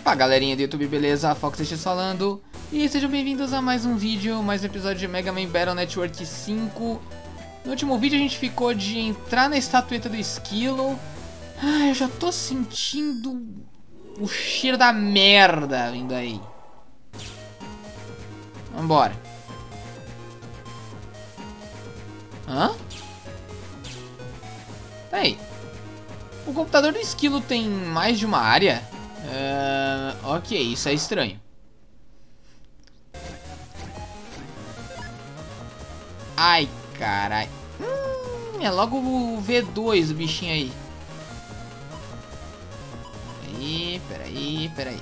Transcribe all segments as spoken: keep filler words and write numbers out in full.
Opa, galerinha do YouTube, beleza? FoxX falando. E sejam bem-vindos a mais um vídeo, mais um episódio de Mega Man Battle Network cinco. No último vídeo a gente ficou de entrar na estatueta do esquilo. Ah, eu já tô sentindo o cheiro da merda vindo aí. Vambora. Hã? Peraí. O computador do esquilo tem mais de uma área? Uh, ok, isso é estranho. Ai, carai. Hum, é logo o V dois o bichinho aí. Peraí, peraí, peraí.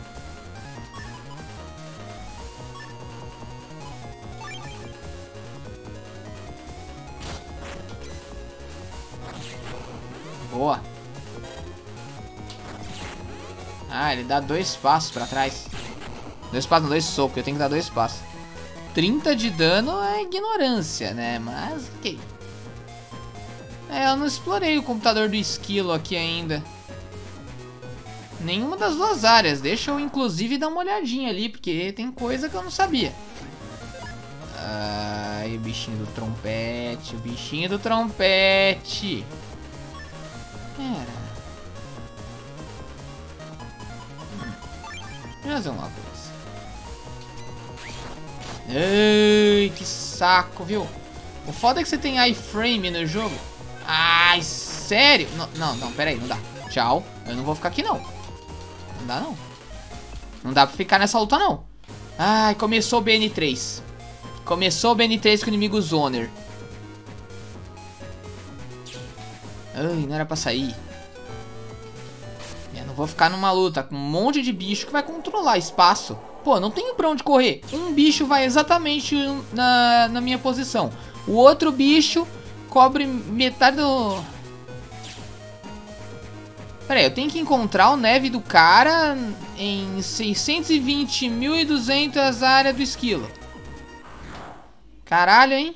Boa. Ah, ele dá dois passos pra trás. Dois passos, não, dois socos. Eu tenho que dar dois passos. trinta de dano é ignorância, né? Mas, ok. É, eu não explorei o computador do esquilo aqui ainda. Nenhuma das duas áreas. Deixa eu, inclusive, dar uma olhadinha ali, porque tem coisa que eu não sabia. Ai, o bichinho do trompete. O bichinho do trompete. Pera. Deixa eu fazer uma coisa. Ai, que saco, viu? O foda é que você tem iframe no jogo. Ai, sério? Não, não, não, pera aí, não dá. Tchau, eu não vou ficar aqui não. Não dá não. Não dá pra ficar nessa luta não. Ai, começou o B N três. Começou o B N três com o inimigo Zoner. Ai, não era pra sair. Eu não vou ficar numa luta com um monte de bicho que vai controlar espaço. Pô, não tenho pra onde correr. Um bicho vai exatamente na, na minha posição. O outro bicho cobre metade do... Pera aí, eu tenho que encontrar o neve do cara em seiscentos e vinte mil e duzentas área do esquilo. Caralho, hein?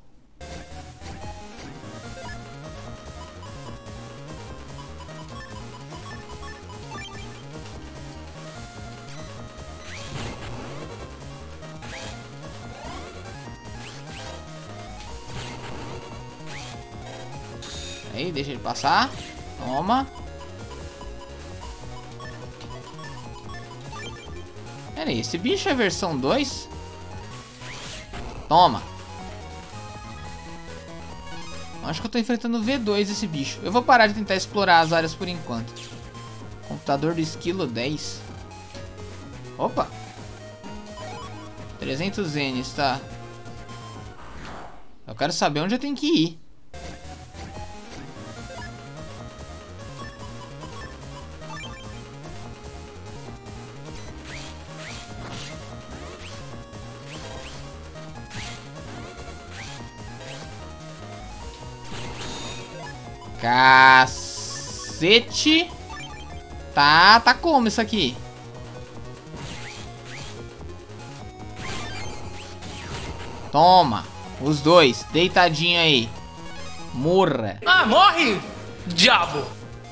Aí, deixa ele passar. Toma. Pera aí, esse bicho é versão dois? Toma. Acho que eu tô enfrentando o V dois esse bicho. Eu vou parar de tentar explorar as áreas por enquanto. Computador do esquilo dez. Opa. trezentos N, tá. Eu quero saber onde eu tenho que ir. Cacete. Tá, tá como isso aqui? Toma. Os dois, deitadinho aí. Morra. Ah, morre, diabo.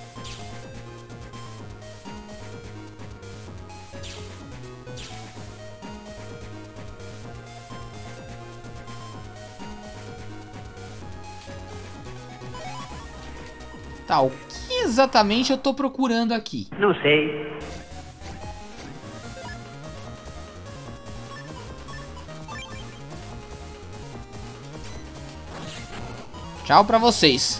Tá, o que exatamente eu tô procurando aqui? Não sei. Tchau pra vocês.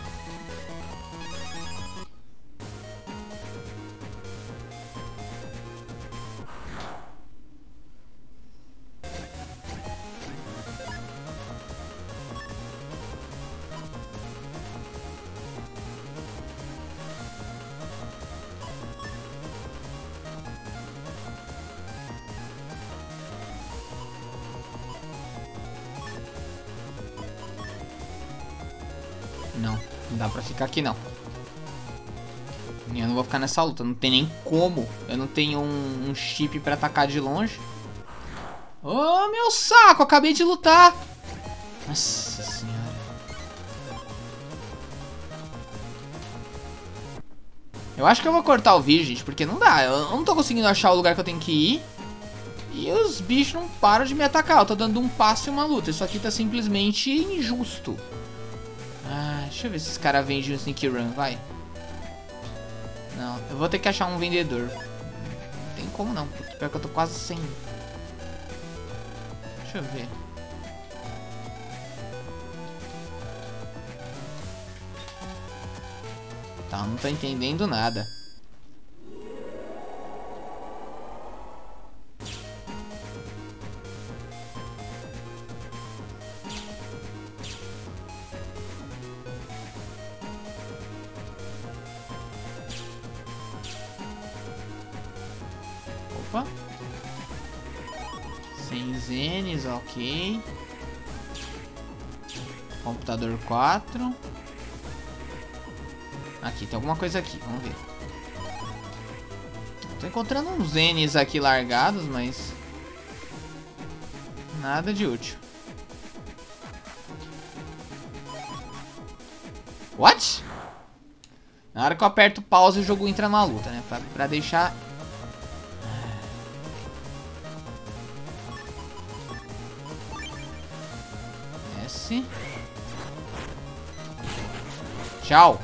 Não, não dá pra ficar aqui não. Eu não vou ficar nessa luta, não tem nem como. Eu não tenho um, um chip pra atacar de longe. Oh, meu saco, acabei de lutar. Nossa senhora. Eu acho que eu vou cortar o vídeo, gente, porque não dá. Eu não tô conseguindo achar o lugar que eu tenho que ir. E os bichos não param de me atacar. Eu tô dando um passo e uma luta. Isso aqui tá simplesmente injusto. Ah, deixa eu ver se esse cara vende um sneak run, vai. Não, eu vou ter que achar um vendedor. Não tem como não, porque pior que eu tô quase sem. Deixa eu ver. Tá, não tô entendendo nada. Opa. Sem zenes, ok. Computador quatro. Aqui, tem alguma coisa aqui, vamos ver. Tô encontrando uns zenes aqui largados, mas nada de útil. What? Na hora que eu aperto pause, o jogo entra na luta, né? Pra, pra deixar... S. Tchau.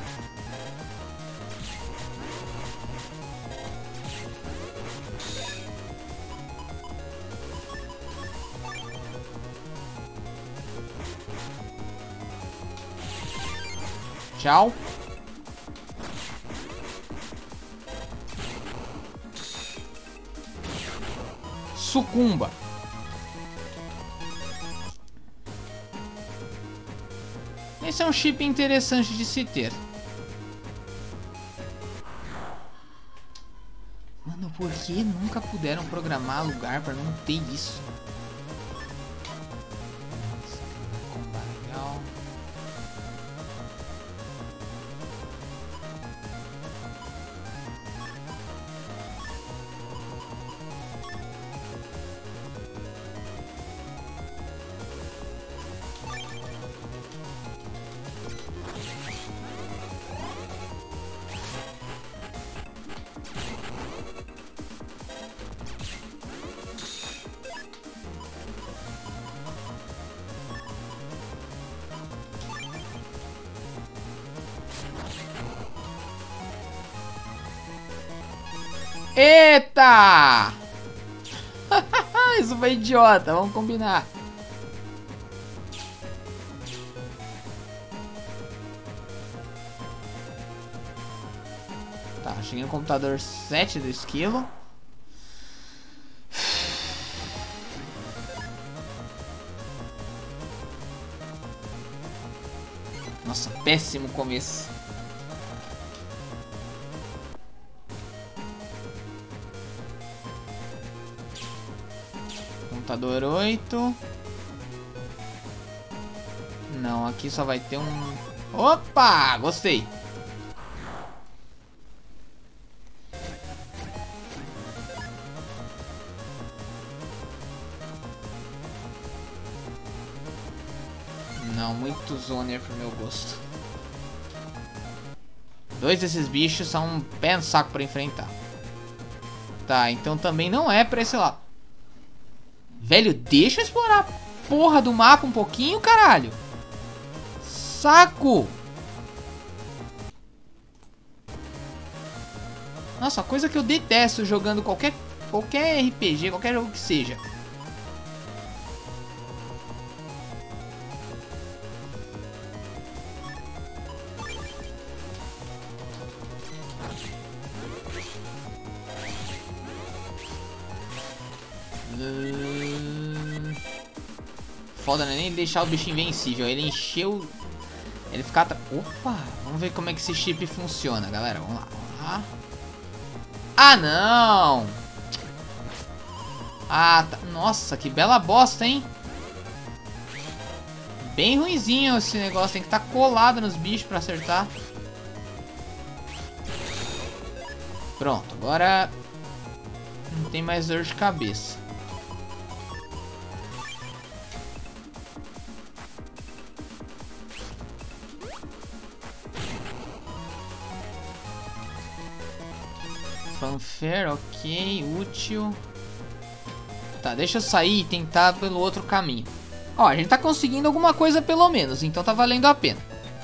Tchau. Sucumba. Esse é um chip interessante de se ter. Mano, por que nunca puderam programar lugar pra não ter isso? Eita! Isso foi idiota, vamos combinar. Tá, cheguei no computador sete do esquilo. Nossa, péssimo começo. Computador oito. Não, aqui só vai ter um... Opa! Gostei. Não, muito zoner pro meu gosto. Dois desses bichos são um pé no saco pra enfrentar. Tá, então também não é pra esse lado. Velho, deixa eu explorar a porra do mapa um pouquinho, caralho. Saco. Nossa, a coisa que eu detesto jogando qualquer, qualquer R P G, qualquer jogo que seja. Foda, né? Nem deixar o bicho invencível. Ele encheu. Ele ficar. Opa! Vamos ver como é que esse chip funciona, galera. Vamos lá. Vamos lá. Ah, não! Ah, tá. Nossa, que bela bosta, hein? Bem ruinzinho esse negócio. Tem que estar colado nos bichos pra acertar. Pronto, agora não tem mais dor de cabeça. Fanfare, ok, útil. Tá, deixa eu sair e tentar pelo outro caminho. Ó, a gente tá conseguindo alguma coisa pelo menos, então tá valendo a pena.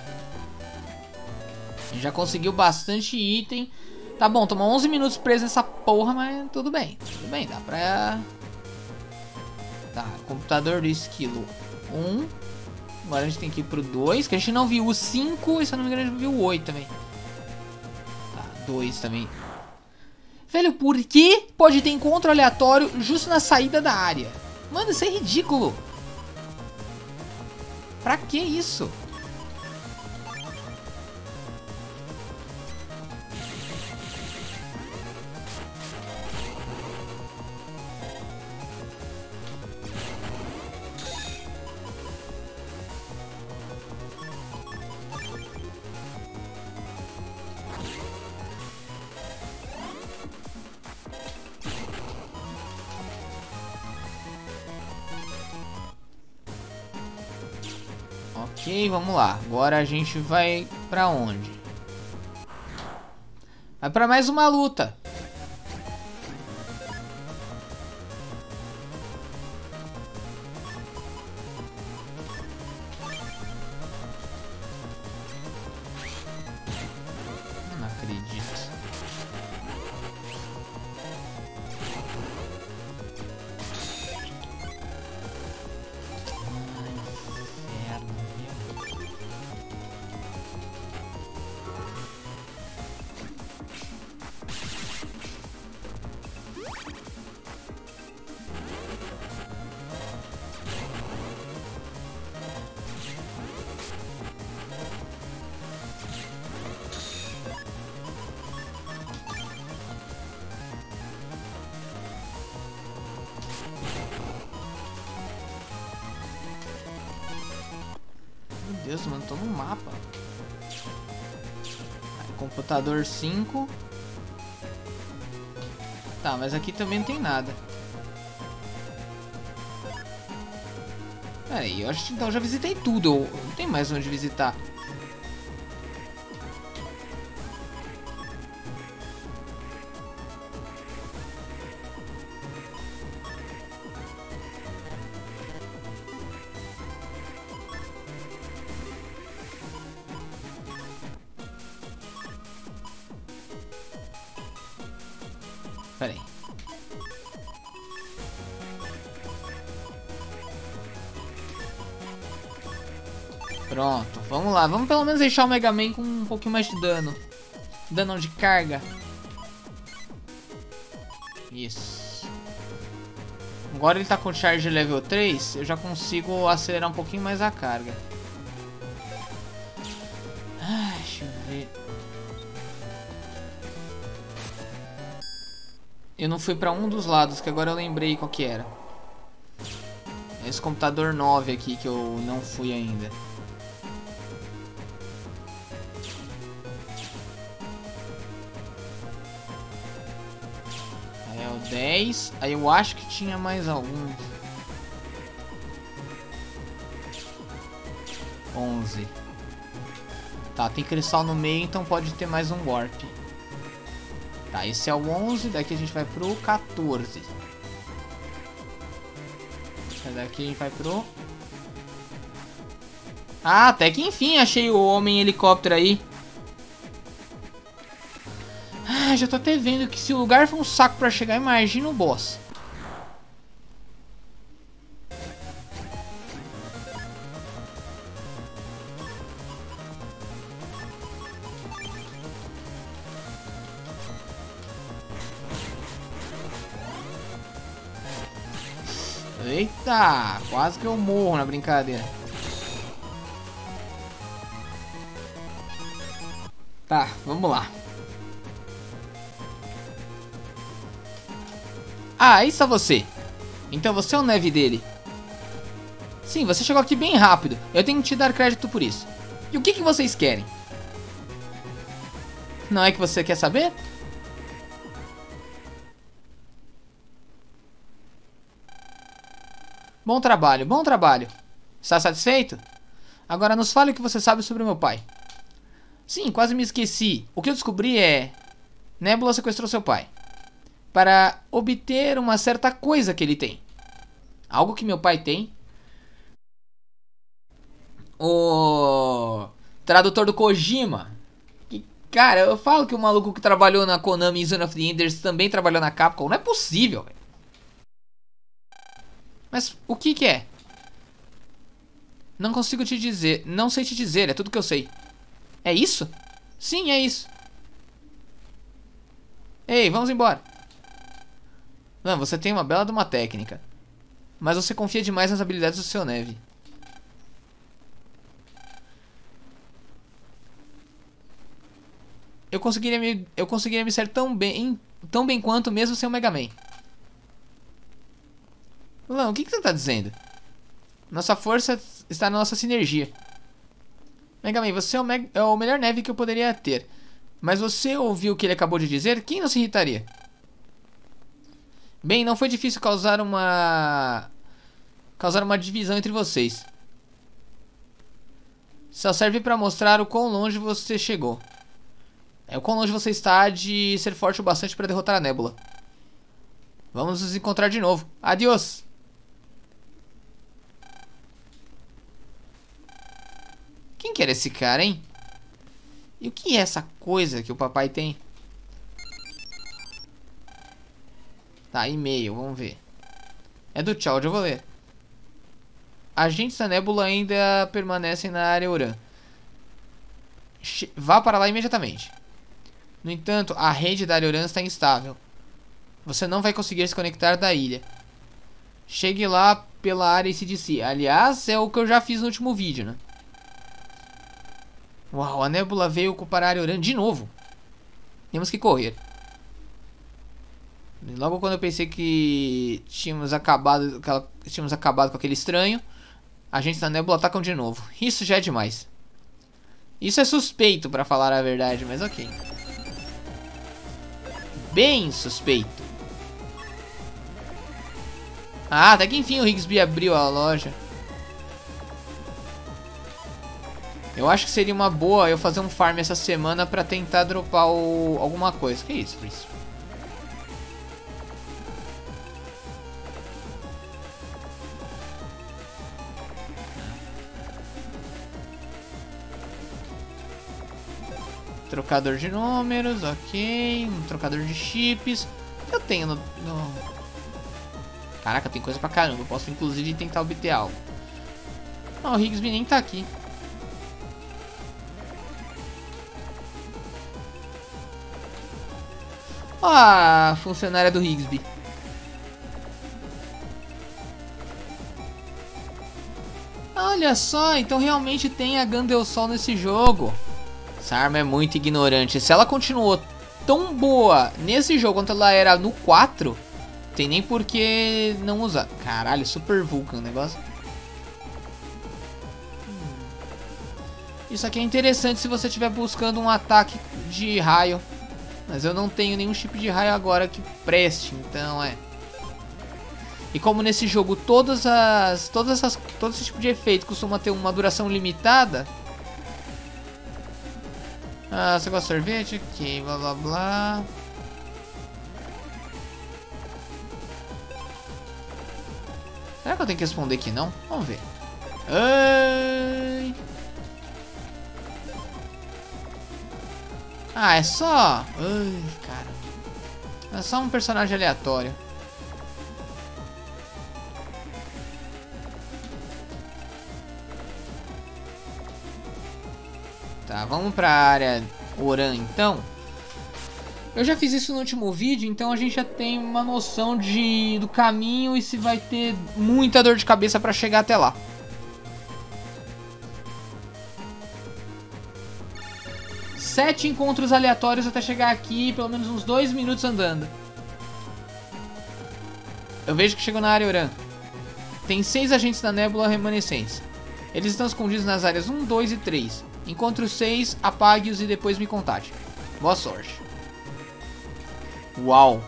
A gente já conseguiu bastante item. Tá bom, tomou onze minutos preso nessa porra, mas tudo bem. Tudo bem, dá pra... Tá, computador do esquilo um. Agora a gente tem que ir pro dois, que a gente não viu o cinco e se eu não me engano a gente viu o oito também. Tá, dois também. Velho, por que pode ter encontro aleatório justo na saída da área? Mano, isso é ridículo. Pra que isso? Ok, vamos lá. Agora a gente vai pra onde? Vai pra mais uma luta. Eu não acredito. Meu Deus, mano, tô no mapa. Computador cinco. Tá, mas aqui também não tem nada. Pera aí, eu acho que então eu já visitei tudo. Não tem mais onde visitar. Pera aí. Pronto, vamos lá. Vamos pelo menos deixar o Mega Man com um pouquinho mais de dano. Dano de carga. Isso. Agora ele tá com charge level três. Eu já consigo acelerar um pouquinho mais a carga. Ah, deixa eu ver. Eu não fui pra um dos lados, que agora eu lembrei qual que era. Esse computador nove aqui que eu não fui ainda. Aí é o dez. Aí eu acho que tinha mais algum. onze. Tá, tem cristal no meio, então pode ter mais um warp. Tá, esse é o onze, daqui a gente vai pro quatorze. Daqui a gente vai pro... Ah, até que enfim achei o homem helicóptero aí. Ah, já tô até vendo que se o lugar for um saco pra chegar, imagina o boss. Eita, quase que eu morro na brincadeira. Tá, vamos lá. Ah, aí está você. Então você é o Neve dele. Sim, você chegou aqui bem rápido. Eu tenho que te dar crédito por isso. E o que que vocês querem? Não é que você quer saber? Bom trabalho, bom trabalho. Está satisfeito? Agora nos fale o que você sabe sobre o meu pai. Sim, quase me esqueci. O que eu descobri é... Nebula sequestrou seu pai para obter uma certa coisa que ele tem. Algo que meu pai tem. O tradutor do Kojima. Que, cara, eu falo que o maluco que trabalhou na Konami e Zone of the Enders também trabalhou na Capcom. Não é possível, véio. Mas o que que é? Não consigo te dizer. Não sei te dizer, é tudo que eu sei. É isso? Sim, é isso. Ei, vamos embora. Não, você tem uma bela de uma técnica. Mas você confia demais nas habilidades do seu Neve. Eu conseguiria me, eu conseguiria me ser tão bem, tão bem quanto mesmo sem o Mega Man. Não, o que, que você tá dizendo? Nossa força está na nossa sinergia. Mega Man, você é o, me é o melhor Neve que eu poderia ter. Mas você ouviu o que ele acabou de dizer? Quem não se irritaria? Bem, não foi difícil causar uma... Causar uma divisão entre vocês. Só serve pra mostrar o quão longe você chegou. É o quão longe você está de ser forte o bastante pra derrotar a Nebula. Vamos nos encontrar de novo. Adiós! Quem que era esse cara, hein? E o que é essa coisa que o papai tem? Tá, e-mail, vamos ver. É do Child, eu vou ler. Agentes da Nebula ainda permanecem na área Uran. Che- Vá para lá imediatamente. No entanto, a rede da área Uran está instável. Você não vai conseguir se conectar da ilha. Chegue lá pela área A C D C. Aliás, é o que eu já fiz no último vídeo, né? Uau, a Nebula veio ocupar a área Uran de novo. Temos que correr. Logo quando eu pensei que tínhamos acabado, que ela, tínhamos acabado com aquele estranho, agentes da Nebula atacam de novo. Isso já é demais. Isso é suspeito, pra falar a verdade, mas ok. Bem suspeito. Ah, até que enfim o Higsby abriu a loja. Eu acho que seria uma boa eu fazer um farm essa semana pra tentar dropar o... alguma coisa. Que isso, Fris? Trocador de números, ok. Um trocador de chips. Eu tenho no... no... Caraca, tem coisa pra caramba. Eu posso inclusive tentar obter algo. Não, o Higsby nem tá aqui. Ó a funcionária do Higsby. Olha só, então realmente tem a Gandelsol nesse jogo. Essa arma é muito ignorante. Se ela continuou tão boa nesse jogo quanto ela era no quatro, tem nem por que não usar. Caralho, Super Vulcan o negócio. Isso aqui é interessante se você estiver buscando um ataque de raio. Mas eu não tenho nenhum chip de raio agora que preste, então é. E como nesse jogo todas as, todas essas, todo esse tipo de efeito costuma ter uma duração limitada. Ah, você gosta de sorvete? Ok, blá blá blá. Será que eu tenho que responder que não? Vamos ver. Ai. Ah, é só... Ai, cara. É só um personagem aleatório. Tá, vamos pra área Uran então. Eu já fiz isso no último vídeo, então a gente já tem uma noção de, do caminho e se vai ter muita dor de cabeça pra chegar até lá. Sete encontros aleatórios até chegar aqui, pelo menos uns dois minutos andando. Eu vejo que chegou na área Uran. Tem seis agentes da Nebula remanescentes. Eles estão escondidos nas áreas um, dois e três. Encontre os seis, apague-os e depois me contate. Boa sorte. Uau.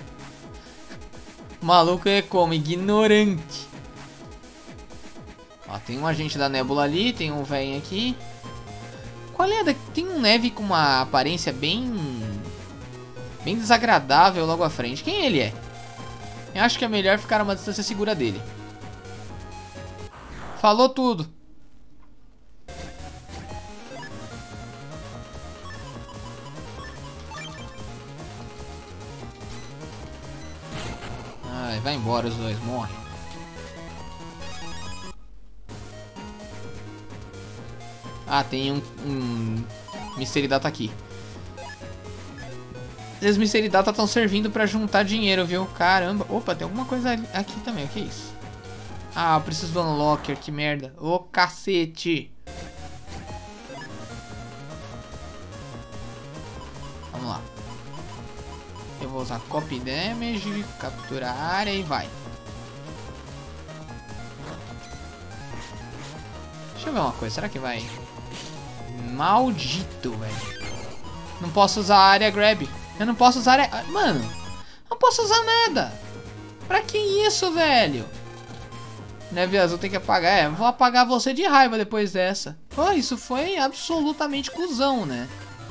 O maluco é como? Ignorante. Ó, tem um agente da Nébula ali, tem um velho aqui. Qual é? Tem um Neve com uma aparência bem... bem desagradável logo à frente. Quem ele é? Eu acho que é melhor ficar a uma distância segura dele. Falou tudo. Ai, vai embora os dois, morre. Ah, tem um, um Mystery Data aqui. Esses Mystery Data estão servindo pra juntar dinheiro, viu? Caramba. Opa, tem alguma coisa aqui também. O que é isso? Ah, eu preciso do Unlocker, que merda. Ô, cacete. Vamos lá. Eu vou usar Copy Damage, capturar a área e vai. Deixa eu ver uma coisa. Será que vai... Maldito, velho. Não posso usar a área grab. Eu não posso usar a área... Mano, não posso usar nada. Pra que isso, velho? Neve azul tem que apagar. É, vou apagar você de raiva depois dessa. Pô, isso foi absolutamente cuzão, né?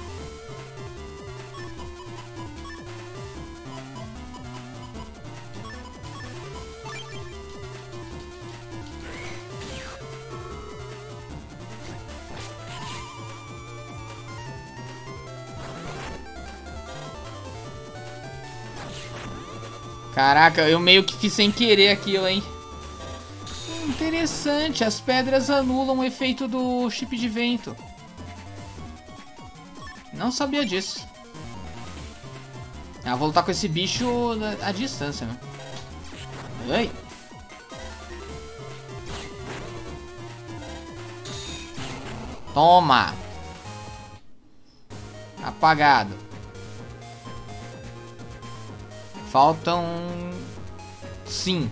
Caraca, eu meio que fiz sem querer aquilo, hein? Interessante, as pedras anulam o efeito do chip de vento. Não sabia disso. Ah, vou lutar com esse bicho à distância, né? Ai. Toma. Apagado. Faltam... Sim.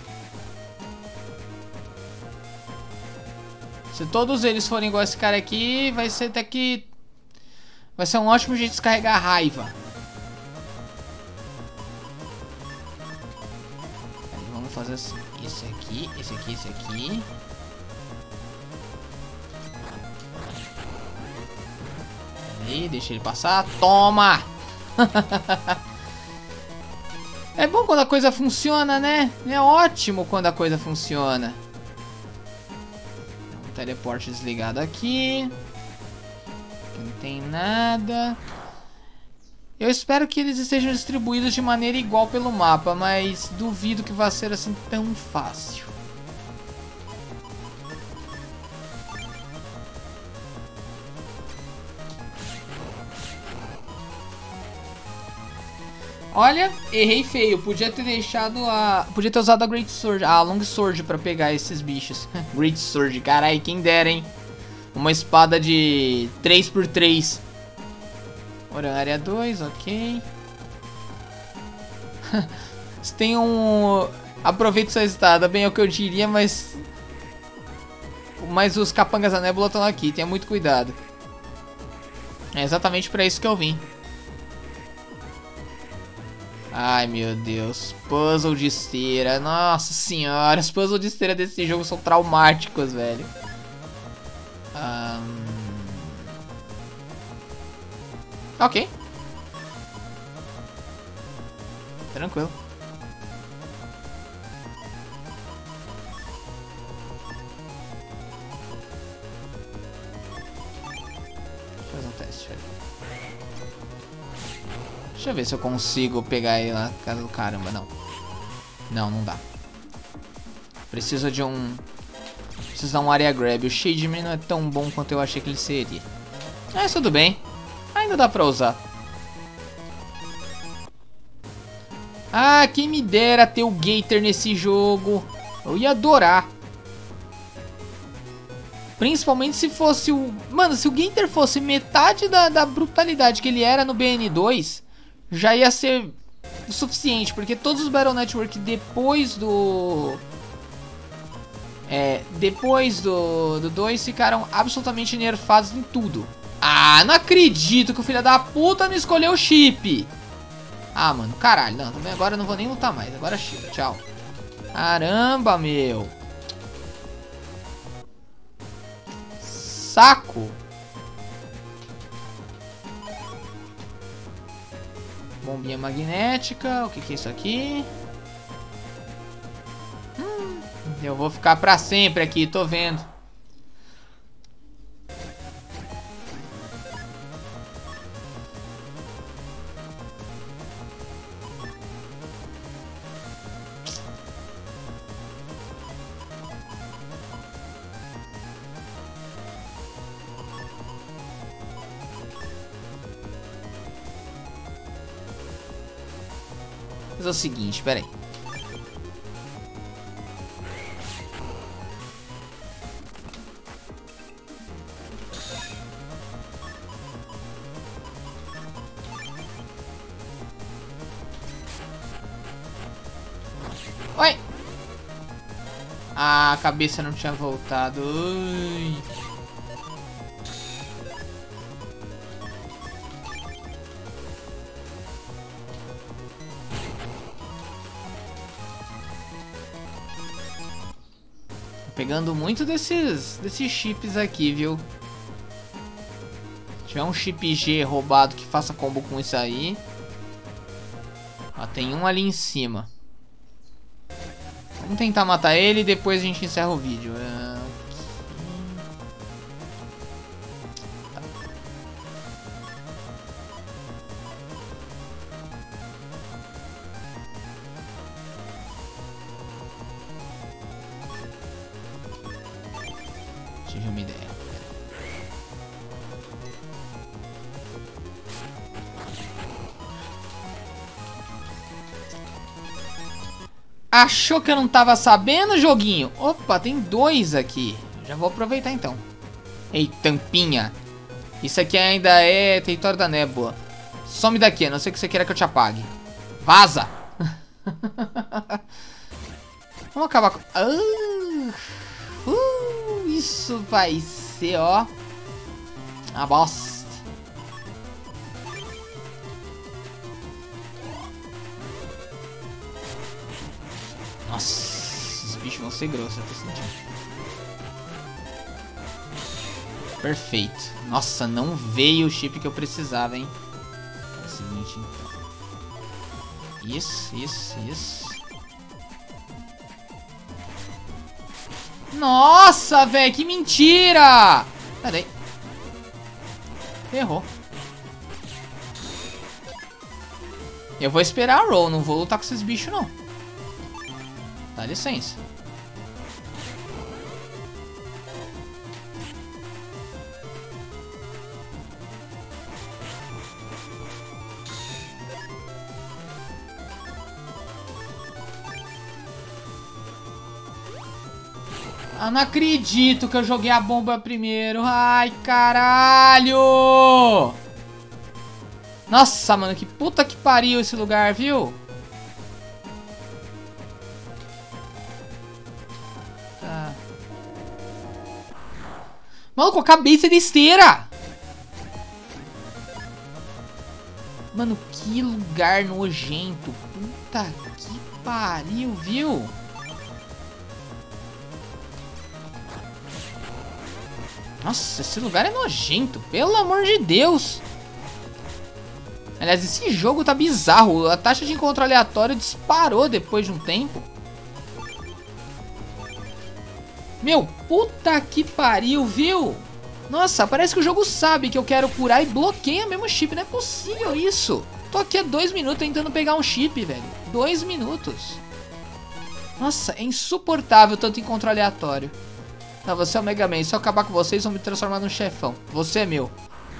Se todos eles forem igual esse cara aqui, vai ser até que... Vai ser um ótimo jeito de descarregar a raiva. Aí, vamos fazer assim. Esse aqui, esse aqui, esse aqui. Aí, deixa ele passar. Toma! É bom quando a coisa funciona, né? É ótimo quando a coisa funciona. Um teleporte desligado aqui. Aqui não tem nada. Eu espero que eles estejam distribuídos de maneira igual pelo mapa, mas duvido que vá ser assim tão fácil. Olha, errei feio. Podia ter deixado a... Podia ter usado a Great Sword, a Long Sword pra pegar esses bichos. Great Sword, carai, quem dera, hein? Uma espada de três por três. Ora, área dois, ok. Se tem um... Aproveita sua estada, bem é o que eu diria, mas... Mas os capangas da nébula estão aqui, tenha muito cuidado. É exatamente pra isso que eu vim. Ai, meu Deus. Puzzle de esteira. Nossa senhora. Os puzzles de esteira desse jogo são traumáticos, velho. Um... Ok. Tranquilo. Deixa eu fazer um teste, velho. Deixa eu ver se eu consigo pegar ele lá na casa do caramba. Não. Não, não dá. Preciso de um... Preciso dar um area grab. O Shade Man não é tão bom quanto eu achei que ele seria. Mas tudo bem. Ainda dá pra usar. Ah, quem me dera ter o Gator nesse jogo. Eu ia adorar. Principalmente se fosse o... Mano, se o Gator fosse metade da, da brutalidade que ele era no B N dois... Já ia ser o suficiente, porque todos os Battle Network depois do... É, depois do, do dois ficaram absolutamente nerfados em tudo. Ah, não acredito que o filho da puta não escolheu o chip. Ah, mano, caralho, não, também agora eu não vou nem lutar mais, agora chega, tchau. Caramba, meu. saco. Bombinha magnética. O que, que é isso aqui? Hum, eu vou ficar pra sempre aqui, tô vendo. Vou fazer o seguinte, peraí. Oi! Ah, a cabeça não tinha voltado. Ui. Pegando muito desses, desses chips aqui, viu? Se tiver um chip G roubado que faça combo com isso aí. Ó, tem um ali em cima. Vamos tentar matar ele e depois a gente encerra o vídeo. É... Tá. Tive uma ideia. Achou que eu não tava sabendo, joguinho? Opa, tem dois aqui. Já vou aproveitar então. Ei, tampinha. Isso aqui ainda é território da nébula. Some daqui, a não ser que você queira que eu te apague. Vaza! Vamos acabar com... Uh, uh, isso vai ser, ó, a bosta. Nossa, os bichos vão ser grossos, eu tô sentindo. Perfeito. Nossa, não veio o chip que eu precisava, hein. É o seguinte, então. Isso, isso, isso. Nossa, velho, que mentira! Pera aí. Ferrou. Eu vou esperar a roll, não vou lutar com esses bichos, não. Dá licença. Ah, não acredito que eu joguei a bomba primeiro. Ai, caralho! Nossa, mano, que puta que pariu esse lugar, viu? Tá. Maluco, a cabeça de esteira! Mano, que lugar nojento. Puta que pariu, viu? Nossa, esse lugar é nojento, pelo amor de Deus. Aliás, esse jogo tá bizarro. A taxa de encontro aleatório disparou depois de um tempo. Meu, puta que pariu, viu? Nossa, parece que o jogo sabe que eu quero curar e bloqueia mesmo o chip. Não é possível isso. Tô aqui há dois minutos tentando pegar um chip, velho. Dois minutos. Nossa, é insuportável tanto encontro aleatório. Não, você é o Mega Man. Se eu acabar com vocês, vão me transformar num chefão. Você é meu.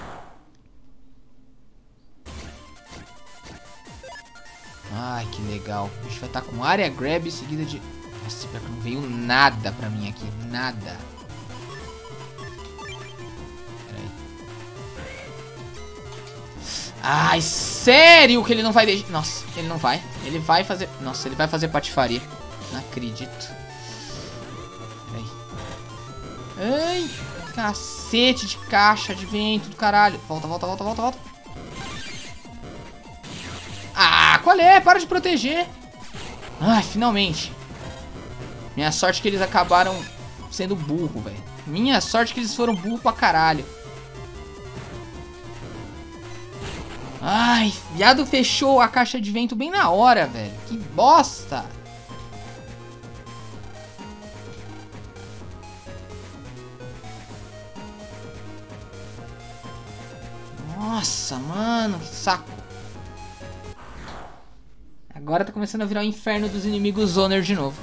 Ai, que legal. O bicho vai estar com área grab seguida de... Nossa, pior que não veio nada pra mim aqui. Nada. Pera aí. Ai, sério que ele não vai deixar... Nossa, ele não vai. Ele vai fazer... Nossa, ele vai fazer patifaria. Não acredito. Ai, cacete de caixa de vento do caralho. Volta, volta, volta, volta, volta. Ah, qual é? Para de proteger. Ai, finalmente. Minha sorte é que eles acabaram sendo burro, velho. Minha sorte que eles foram burro pra caralho. Ai, viado, fechou a caixa de vento bem na hora, velho. Que bosta. Nossa, mano, que saco. Agora tá começando a virar o inferno dos inimigos Zoner de novo.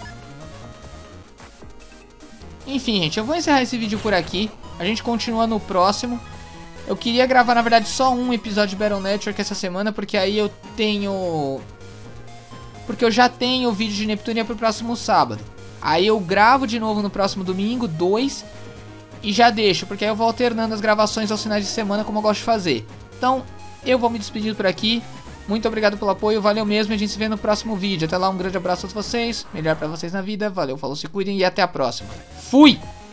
Enfim, gente, eu vou encerrar esse vídeo por aqui. A gente continua no próximo. Eu queria gravar, na verdade, só um episódio de Battle Network essa semana, porque aí eu tenho... Porque eu já tenho o vídeo de Neptunia pro próximo sábado. Aí eu gravo de novo no próximo domingo, dois, e já deixo, porque aí eu vou alternando as gravações aos finais de semana, como eu gosto de fazer. Então, eu vou me despedindo por aqui. Muito obrigado pelo apoio, valeu mesmo, e a gente se vê no próximo vídeo. Até lá, um grande abraço a todos vocês, melhor pra vocês na vida, valeu, falou, se cuidem e até a próxima. Fui!